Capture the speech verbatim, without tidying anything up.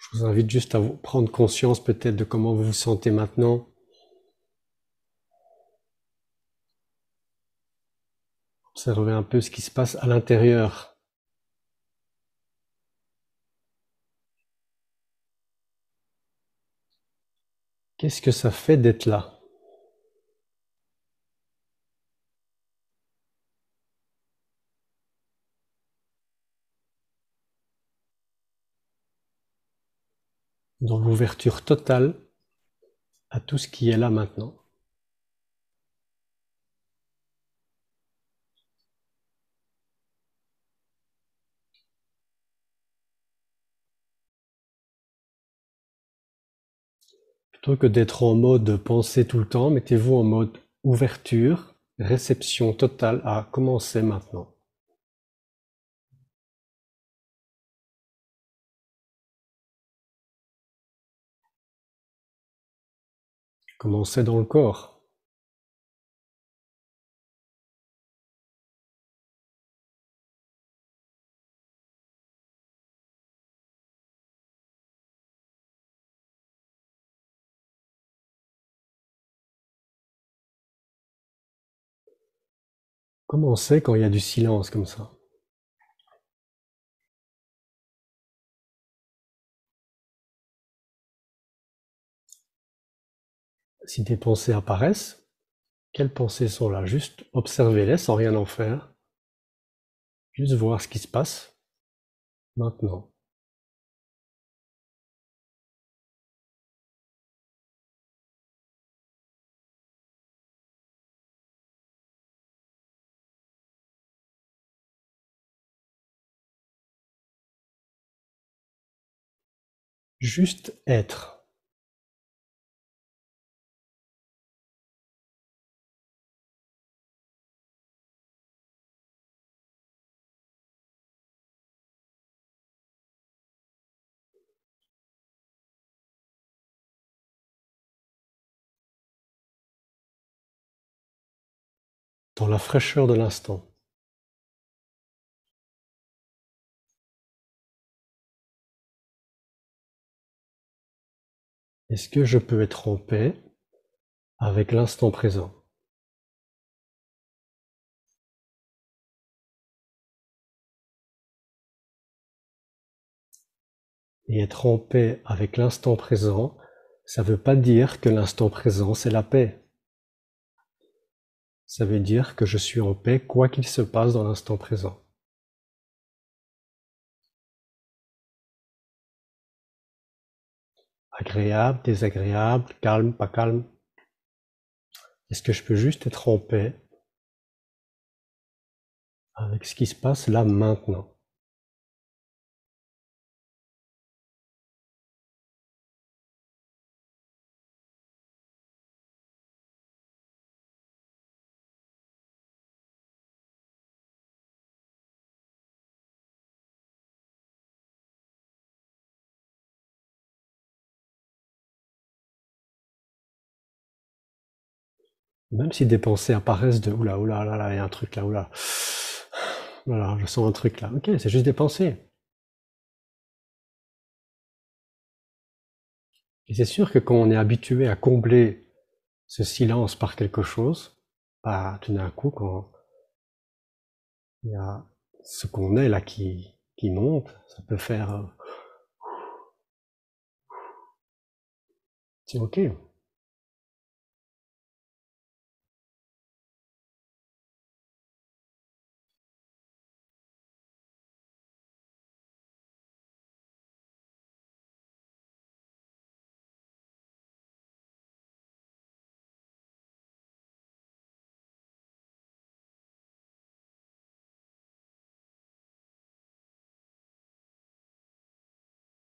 Je vous invite juste à vous prendre conscience peut-être de comment vous vous sentez maintenant. Observez un peu ce qui se passe à l'intérieur. Qu'est-ce que ça fait d'être là? Dans l'ouverture totale à tout ce qui est là maintenant. Plutôt que d'être en mode pensée tout le temps, mettez-vous en mode ouverture, réception totale à commencer maintenant. Commencez dans le corps. Commencez quand il y a du silence comme ça. Si des pensées apparaissent, quelles pensées sont là? Juste observez-les sans rien en faire. Juste voir ce qui se passe maintenant. Juste être. Dans la fraîcheur de l'instant. Est-ce que je peux être en paix avec l'instant présent? Et être en paix avec l'instant présent, ça ne veut pas dire que l'instant présent, c'est la paix. Ça veut dire que je suis en paix quoi qu'il se passe dans l'instant présent. Agréable, désagréable, calme, pas calme. Est-ce que je peux juste être en paix avec ce qui se passe là maintenant? Même si des pensées apparaissent de oula, oula, là, là, il y a un truc là, oula. Voilà, je sens un truc là. Ok, c'est juste des pensées. Et c'est sûr que quand on est habitué à combler ce silence par quelque chose, bah, tout d'un coup, quand il y a ce qu'on est là qui, qui monte, ça peut faire, euh, c'est ok.